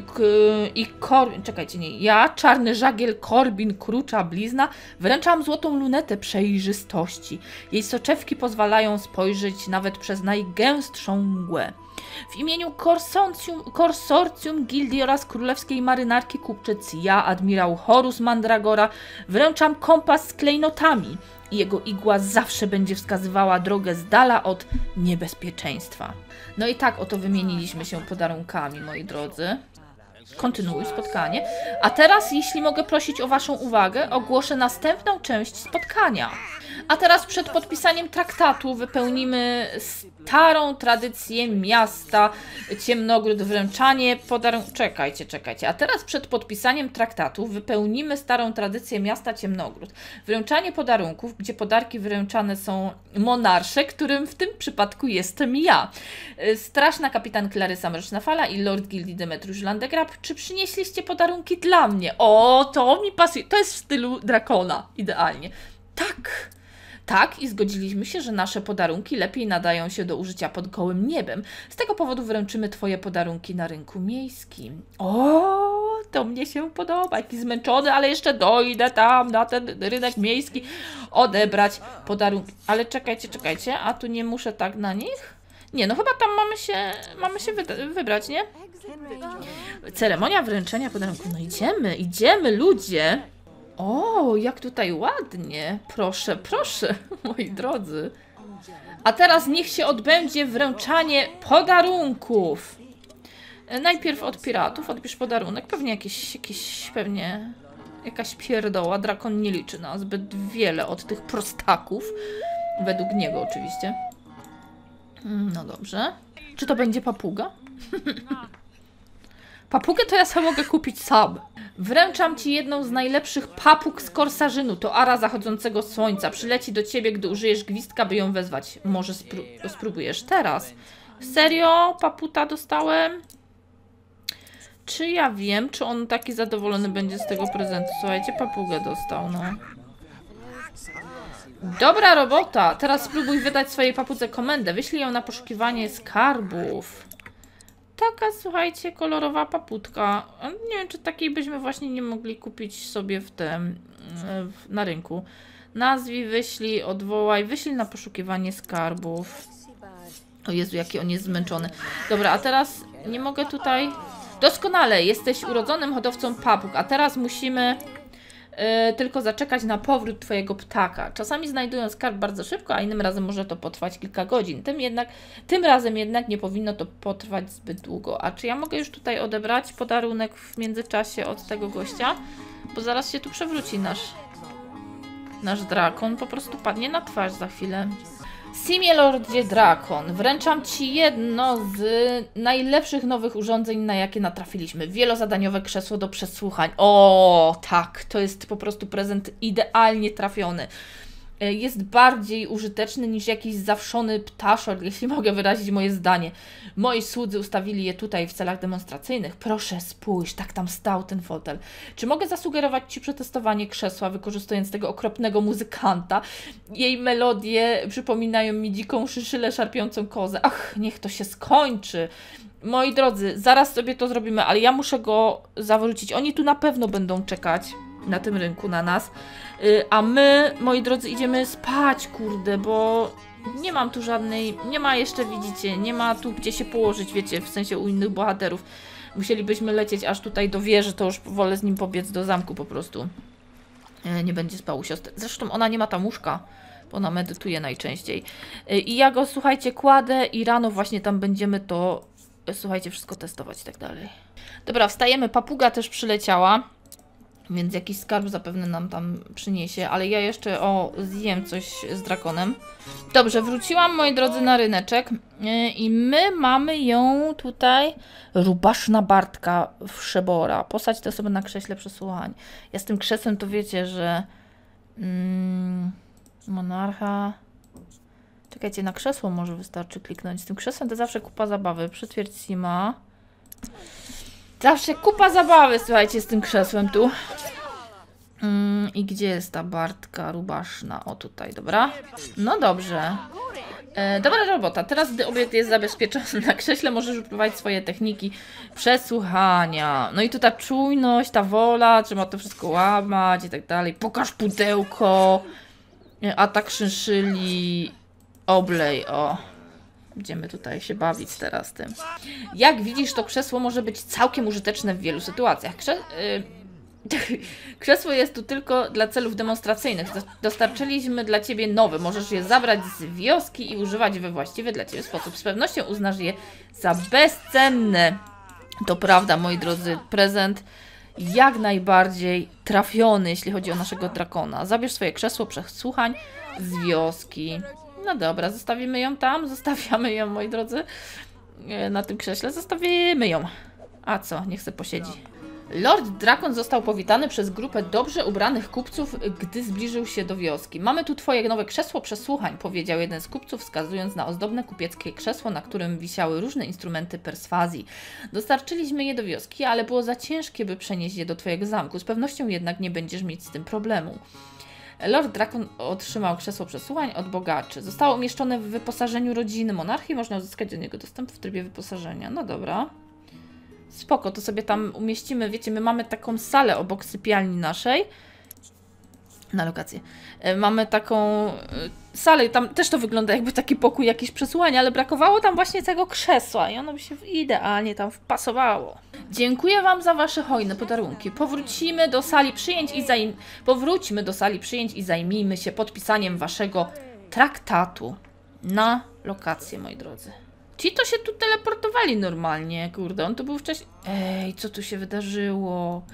i Kor... Czekajcie, nie. Ja, Czarny Żagiel, Korbin, Krucza, Blizna wręczam złotą lunetę przejrzystości. Jej soczewki pozwalają spojrzeć nawet przez najgęstszą mgłę. W imieniu konsorcjum, konsorcjum Gildii oraz Królewskiej Marynarki Kupczyc, ja, admirał Horus Mandragora, wręczam kompas z klejnotami. Jego igła zawsze będzie wskazywała drogę z dala od niebezpieczeństwa. No i tak oto wymieniliśmy się podarunkami, moi drodzy. Kontynuuj spotkanie. A teraz, jeśli mogę prosić o waszą uwagę, ogłoszę następną część spotkania. A teraz przed podpisaniem traktatu wypełnimy starą tradycję miasta Ciemnogród, wręczanie podarunków. Czekajcie, czekajcie. A teraz przed podpisaniem traktatu wypełnimy starą tradycję miasta Ciemnogród. Wręczanie podarunków, gdzie podarki wręczane są monarsze, którym w tym przypadku jestem ja. Straszna kapitan Klarysa Mroczna Fala i Lord Gildii Demetriusz Landegrab. Czy przynieśliście podarunki dla mnie? O, to mi pasuje. To jest w stylu Drakona. Idealnie. Tak. Tak, i zgodziliśmy się, że nasze podarunki lepiej nadają się do użycia pod gołym niebem. Z tego powodu wręczymy twoje podarunki na rynku miejskim. O, to mnie się podoba. Jaki zmęczony, ale jeszcze dojdę tam na ten rynek miejski odebrać podarunki. Ale czekajcie, czekajcie, a tu nie muszę tak na nich? Nie, no chyba tam mamy się, mamy się wybrać, nie? Ceremonia wręczenia podarunków. No idziemy, idziemy, ludzie. O, jak tutaj ładnie. Proszę, proszę, moi drodzy. A teraz niech się odbędzie wręczanie podarunków. Najpierw od piratów, odbierz podarunek. Pewnie jakieś, jakieś, pewnie jakaś pierdoła. Drakon nie liczy na zbyt wiele od tych prostaków. Według niego oczywiście. No dobrze. Czy to będzie papuga? Papugę to ja sam mogę kupić sam. Wręczam ci jedną z najlepszych papug z Korsarzynu. To ara zachodzącego słońca. Przyleci do ciebie, gdy użyjesz gwizdka, by ją wezwać. Może spró spróbujesz teraz. Serio? Paputa dostałem? Czy ja wiem, czy on taki zadowolony będzie z tego prezentu? Słuchajcie, papugę dostał, no. Dobra robota. Teraz spróbuj wydać swojej papudze komendę. Wyślij ją na poszukiwanie skarbów. Taka, słuchajcie, kolorowa paputka. Nie wiem, czy takiej byśmy właśnie nie mogli kupić sobie w tym, na rynku. Nazwij, wyślij, odwołaj, wyślij na poszukiwanie skarbów. O Jezu, jaki on jest zmęczony. Dobra, a teraz nie mogę tutaj... Doskonale, jesteś urodzonym hodowcą papug, a teraz musimy... yy, tylko zaczekać na powrót twojego ptaka. Czasami znajdują skarb bardzo szybko, a innym razem może to potrwać kilka godzin. Tym, jednak, tym razem jednak nie powinno to potrwać zbyt długo. A czy ja mogę już tutaj odebrać podarunek w międzyczasie od tego gościa? Bo zaraz się tu przewróci nasz, nasz drakon, po prostu padnie na twarz za chwilę. Simie Lordzie Drakon, wręczam Ci jedno z najlepszych nowych urządzeń, na jakie natrafiliśmy. Wielozadaniowe krzesło do przesłuchań. O, tak, to jest po prostu prezent idealnie trafiony. Jest bardziej użyteczny niż jakiś zawszony ptaszor, jeśli mogę wyrazić moje zdanie. Moi słudzy ustawili je tutaj w celach demonstracyjnych. Proszę spójrz, tak tam stał ten fotel. Czy mogę zasugerować Ci przetestowanie krzesła, wykorzystując tego okropnego muzykanta? Jej melodie przypominają mi dziką szyszylę szarpiącą kozę. Ach, niech to się skończy. Moi drodzy, zaraz sobie to zrobimy, ale ja muszę go zawrócić. Oni tu na pewno będą czekać na tym rynku na nas. A my, moi drodzy, idziemy spać, kurde, bo nie mam tu żadnej, nie ma jeszcze, widzicie, nie ma tu gdzie się położyć, wiecie, w sensie u innych bohaterów. Musielibyśmy lecieć aż tutaj do wieży, to już wolę z nim pobiec do zamku po prostu. Nie będzie spał u siostry. Zresztą ona nie ma tam łóżka, bo ona medytuje najczęściej. I ja go, słuchajcie, kładę i rano właśnie tam będziemy to, słuchajcie, wszystko testować i tak dalej. Dobra, wstajemy, papuga też przyleciała. Więc jakiś skarb zapewne nam tam przyniesie, ale ja jeszcze, o, zjem coś z drakonem. Dobrze, wróciłam, moi drodzy, na ryneczek i my mamy ją tutaj, rubaszna Bartka Wszebora. Posadź to sobie na krześle przesłuchań. Ja z tym krzesłem to wiecie, że mm, monarcha... Czekajcie, na krzesło może wystarczy kliknąć. Z tym krzesłem to zawsze kupa zabawy. Przytwierdź Sima. Zawsze kupa zabawy, słuchajcie, z tym krzesłem tu. Mm, I gdzie jest ta Bartka rubaszna? O, tutaj, dobra. No dobrze. E, dobra robota. Teraz, gdy obiekt jest zabezpieczony na krześle, możesz wypróbować swoje techniki przesłuchania. No i tu ta czujność, ta wola, trzeba to wszystko łamać i tak dalej. Pokaż pudełko. Atak szynszyli. Oblej, o. Będziemy tutaj się bawić teraz tym. Jak widzisz, to krzesło może być całkiem użyteczne w wielu sytuacjach. Krze yy... Krzesło jest tu tylko dla celów demonstracyjnych. Dostarczyliśmy dla Ciebie nowe. Możesz je zabrać z wioski i używać we właściwy dla Ciebie sposób. Z pewnością uznasz je za bezcenne. To prawda, moi drodzy, prezent jak najbardziej trafiony, jeśli chodzi o naszego drakona. Zabierz swoje krzesło przesłuchań z wioski. No dobra, zostawimy ją tam, zostawiamy ją, moi drodzy, na tym krześle, zostawimy ją. A co, niech se posiedzi. Lord Drakon został powitany przez grupę dobrze ubranych kupców, gdy zbliżył się do wioski. Mamy tu twoje nowe krzesło przesłuchań, powiedział jeden z kupców, wskazując na ozdobne kupieckie krzesło, na którym wisiały różne instrumenty perswazji. Dostarczyliśmy je do wioski, ale było za ciężkie, by przenieść je do twojego zamku. Z pewnością jednak nie będziesz mieć z tym problemu. Lord Drakon otrzymał krzesło przesłuchań od bogaczy. Zostało umieszczone w wyposażeniu rodziny monarchii. Można uzyskać do niego dostęp w trybie wyposażenia. No dobra. Spoko, to sobie tam umieścimy. Wiecie, my mamy taką salę obok sypialni naszej. Na lokację. Mamy taką salę, tam też to wygląda jakby taki pokój jakiś przesłuchania, ale brakowało tam właśnie tego krzesła i ono by się idealnie tam wpasowało. Dziękuję Wam za Wasze hojne podarunki. Powrócimy do sali przyjęć i zajm... Powróćmy do sali przyjęć i zajmijmy się podpisaniem Waszego traktatu na lokację, moi drodzy. Ci to się tu teleportowali normalnie, kurde, on tu był wcześniej... Ej, co tu się wydarzyło?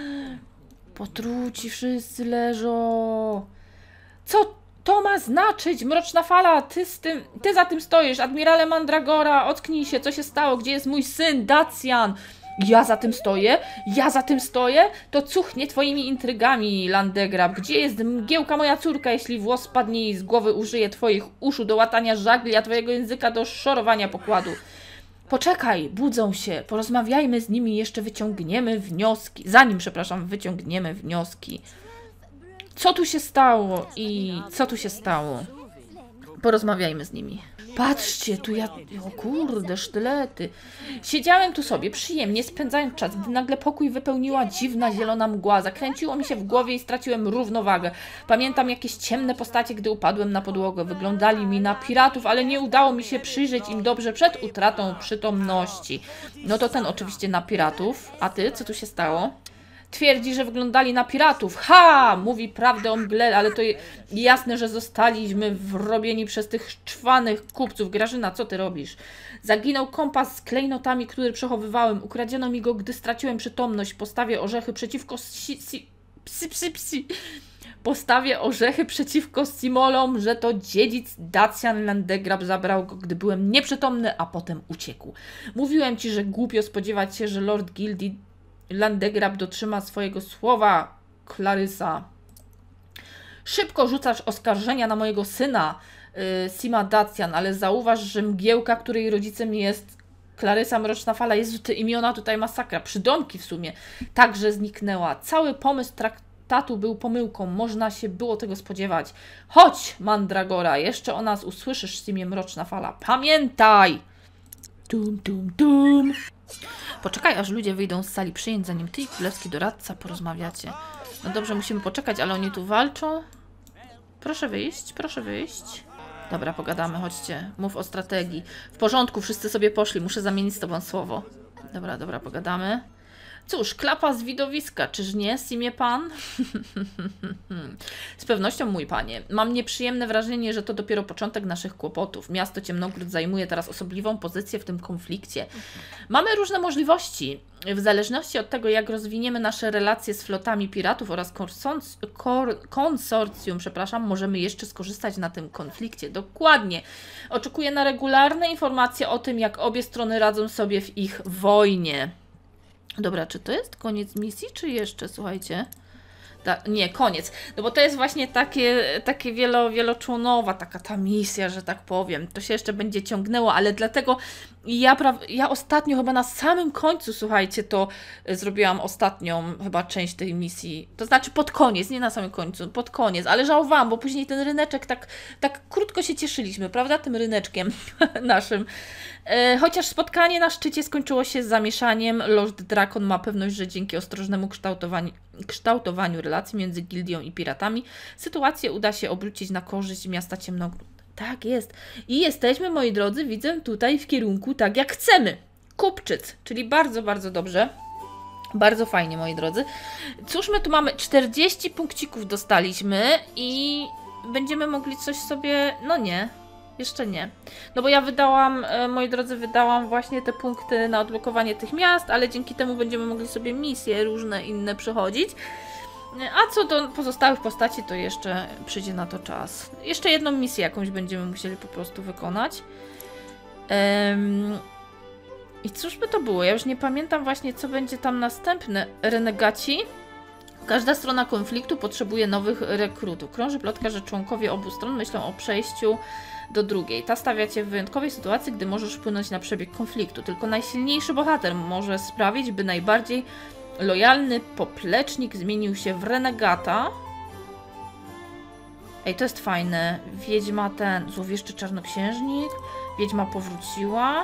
Potruci wszyscy leżą. Co to ma znaczyć? Mroczna fala, ty, z tym, ty za tym stoisz. Admirale Mandragora, ocknij się, co się stało? Gdzie jest mój syn, Dacjan? Ja za tym stoję? Ja za tym stoję? To cuchnie twoimi intrygami, Landegrab. Gdzie jest mgiełka moja córka, jeśli włos spadnie jej z głowy, użyje twoich uszu do łatania żagli, a twojego języka do szorowania pokładu? Poczekaj, budzą się, porozmawiajmy z nimi, jeszcze wyciągniemy wnioski. Zanim, przepraszam, wyciągniemy wnioski. Co tu się stało i co tu się stało? Porozmawiajmy z nimi. Patrzcie, tu ja... O kurde, sztylety. Siedziałem tu sobie, przyjemnie spędzając czas, gdy nagle pokój wypełniła dziwna zielona mgła. Zakręciło mi się w głowie i straciłem równowagę. Pamiętam jakieś ciemne postacie, gdy upadłem na podłogę. Wyglądali mi na piratów, ale nie udało mi się przyjrzeć im dobrze przed utratą przytomności. No to ten oczywiście na piratów. A ty, co tu się stało? Twierdzi, że wyglądali na piratów. Ha! Mówi prawdę o mgle, ale to jasne, że zostaliśmy wrobieni przez tych czwanych kupców. Grażyna, co ty robisz? Zaginął kompas z klejnotami, który przechowywałem. Ukradziono mi go, gdy straciłem przytomność. Postawię orzechy przeciwko si, si, psi, psi, psi. Postawię orzechy przeciwko Simolom, że to dziedzic Dacian Landegrab zabrał go, gdy byłem nieprzytomny, a potem uciekł. Mówiłem ci, że głupio spodziewać się, że Lord Gildii Landegrab dotrzyma swojego słowa, Clarysa. Szybko rzucasz oskarżenia na mojego syna, yy, Sima Dacian, ale zauważ, że mgiełka, której rodzicem jest Clarysa Mroczna Fala, Jezu, te imiona tutaj masakra, przydomki w sumie, także zniknęła. Cały pomysł traktatu był pomyłką, można się było tego spodziewać. Chodź, Mandragora, jeszcze o nas usłyszysz, Simie Mroczna Fala. Pamiętaj! Tum, tum, tum. Poczekaj, aż ludzie wyjdą z sali przyjęć, zanim ty i królewski doradca porozmawiacie. No dobrze, musimy poczekać, ale oni tu walczą. Proszę wyjść, proszę wyjść. Dobra, pogadamy, chodźcie. Mów o strategii. W porządku, wszyscy sobie poszli, muszę zamienić z tobą słowo. Dobra, dobra, pogadamy. Cóż, klapa z widowiska, czyż nie, Simie pan? Z pewnością, mój panie. Mam nieprzyjemne wrażenie, że to dopiero początek naszych kłopotów. Miasto Ciemnogród zajmuje teraz osobliwą pozycję w tym konflikcie. Mamy różne możliwości. W zależności od tego, jak rozwiniemy nasze relacje z flotami piratów oraz konsorcjum, przepraszam, możemy jeszcze skorzystać na tym konflikcie. Dokładnie. Oczekuję na regularne informacje o tym, jak obie strony radzą sobie w ich wojnie. Dobra, czy to jest koniec misji, czy jeszcze, słuchajcie? Da, nie, koniec. No bo to jest właśnie takie, takie wielo, wieloczłonowa taka ta misja, że tak powiem. To się jeszcze będzie ciągnęło, ale dlatego ja, pra, ja ostatnio chyba na samym końcu, słuchajcie, to zrobiłam ostatnią chyba część tej misji. To znaczy pod koniec, nie na samym końcu, pod koniec, ale żałowałam, bo później ten ryneczek tak, tak krótko się cieszyliśmy, prawda? Tym ryneczkiem naszym. E, chociaż spotkanie na szczycie skończyło się z zamieszaniem, Lord Drakon ma pewność, że dzięki ostrożnemu kształtowaniu, kształtowaniu relacji między gildią i piratami sytuację uda się obrócić na korzyść miasta Ciemnogród. Tak jest. I jesteśmy, moi drodzy, widzę tutaj w kierunku tak jak chcemy. Kupczyc, czyli bardzo, bardzo dobrze. Bardzo fajnie, moi drodzy. Cóż my tu mamy? czterdzieści punkcików dostaliśmy i będziemy mogli coś sobie... No nie, jeszcze nie. No bo ja wydałam, moi drodzy, wydałam właśnie te punkty na odblokowanie tych miast, ale dzięki temu będziemy mogli sobie misje różne inne przechodzić. A co do pozostałych postaci, to jeszcze przyjdzie na to czas. Jeszcze jedną misję jakąś będziemy musieli po prostu wykonać. Um, I cóż by to było? Ja już nie pamiętam właśnie, co będzie tam następne. Renegaci. Każda strona konfliktu potrzebuje nowych rekrutów. Krąży plotka, że członkowie obu stron myślą o przejściu do drugiej. Ta stawia cię w wyjątkowej sytuacji, gdy możesz wpłynąć na przebieg konfliktu. Tylko najsilniejszy bohater może sprawić, by najbardziej lojalny poplecznik zmienił się w renegata. Ej, to jest fajne. Wiedźma ten... Złowieszczy czarnoksiężnik. Wiedźma powróciła.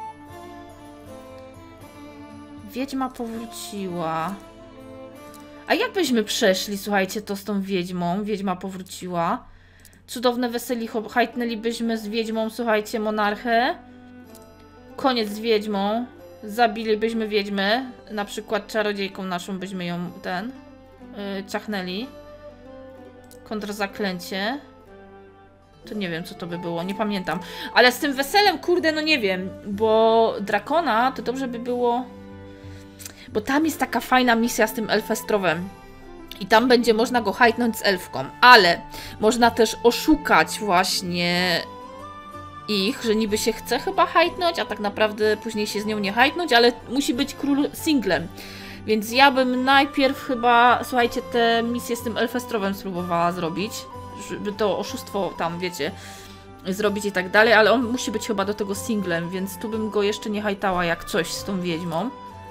Wiedźma powróciła. A jak byśmy przeszli, słuchajcie, to z tą wiedźmą? Wiedźma powróciła. Cudowne weseli, hajtnęlibyśmy z wiedźmą, słuchajcie, monarchę. Koniec z wiedźmą. Zabilibyśmy wiedźmę. Na przykład czarodziejką naszą byśmy ją ten... Yy, ciachnęli. Kontrzaklęcie. To nie wiem, co to by było, nie pamiętam. Ale z tym weselem, kurde, no nie wiem. Bo Drakona to dobrze by było... Bo tam jest taka fajna misja z tym Elfestrowem. I tam będzie można go hajtnąć z elfką. Ale można też oszukać właśnie ich, że niby się chce chyba hajtnąć, a tak naprawdę później się z nią nie hajtnąć, ale musi być król singlem. Więc ja bym najpierw chyba, słuchajcie, te misje z tym Elfestrowem spróbowała zrobić. Żeby to oszustwo tam, wiecie, zrobić i tak dalej, ale on musi być chyba do tego singlem, więc tu bym go jeszcze nie hajtała jak coś z tą wiedźmą.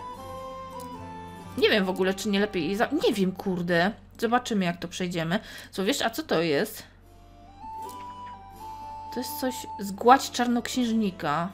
Nie wiem w ogóle, czy nie lepiej... Za... Nie wiem, kurde. Zobaczymy, jak to przejdziemy. Co, wiesz, a co to jest? To jest coś... Zgładź czarnoksiężnika.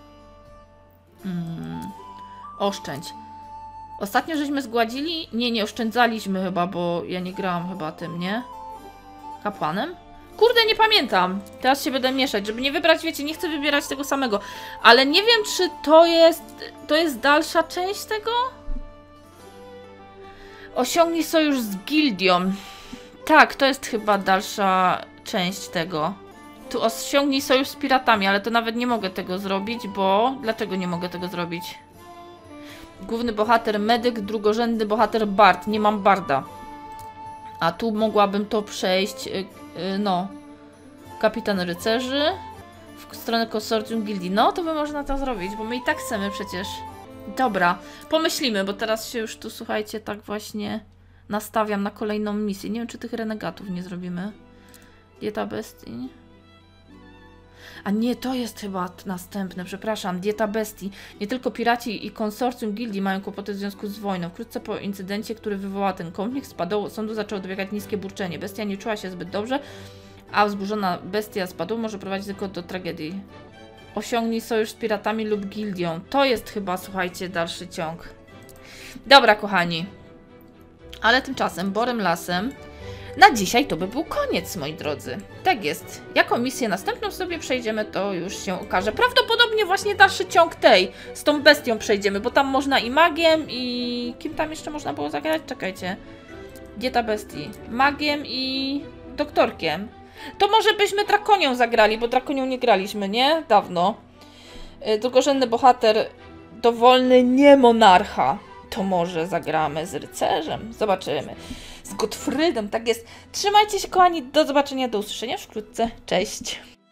Hmm. Oszczędź. Ostatnio żeśmy zgładzili? Nie, nie oszczędzaliśmy chyba, bo ja nie grałam chyba tym, nie? Kapłanem? Kurde, nie pamiętam. Teraz się będę mieszać, żeby nie wybrać, wiecie, nie chcę wybierać tego samego. Ale nie wiem, czy to jest... To jest dalsza część tego? Osiągnij sojusz z gildią. Tak, to jest chyba dalsza część tego. Tu osiągnij sojusz z piratami, ale to nawet nie mogę tego zrobić, bo... Dlaczego nie mogę tego zrobić? Główny bohater medyk, drugorzędny bohater bard. Nie mam barda. A tu mogłabym to przejść, yy, yy, no... Kapitan rycerzy w stronę konsorcjum gildii. No, to by można to zrobić, bo my i tak chcemy przecież. Dobra, pomyślimy, bo teraz się już tu, słuchajcie, tak właśnie nastawiam na kolejną misję. Nie wiem, czy tych renegatów nie zrobimy. Dieta bestii. A nie, to jest chyba następne, przepraszam. Dieta bestii. Nie tylko piraci i konsorcjum gildii mają kłopoty w związku z wojną. Wkrótce po incydencie, który wywołał ten konflikt, z sądu zaczęło dobiegać niskie burczenie. Bestia nie czuła się zbyt dobrze, a wzburzona bestia spadła może prowadzić tylko do tragedii. Osiągnij sojusz z piratami lub gildią. To jest chyba, słuchajcie, dalszy ciąg. Dobra, kochani. Ale tymczasem, borem lasem, na dzisiaj to by był koniec, moi drodzy. Tak jest. Jaką misję następną sobie przejdziemy, to już się okaże. Prawdopodobnie właśnie dalszy ciąg tej, z tą bestią przejdziemy, bo tam można i magiem, i... Kim tam jeszcze można było zagrać? Czekajcie. Dieta bestii. Magiem i doktorkiem. To może byśmy Drakonią zagrali, bo Drakonią nie graliśmy, nie? Dawno. Drugorzędny bohater, dowolny nie monarcha. To może zagramy z rycerzem. Zobaczymy. Z Gottfriedem, tak jest. Trzymajcie się, kochani. Do zobaczenia, do usłyszenia wkrótce. Cześć.